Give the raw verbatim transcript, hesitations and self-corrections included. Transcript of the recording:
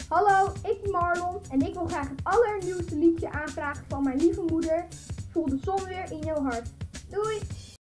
Hallo, ik ben Marlon en ik wil graag het allernieuwste liedje aanvragen van mijn lieve moeder. Voel de zon weer in jouw hart. Doei!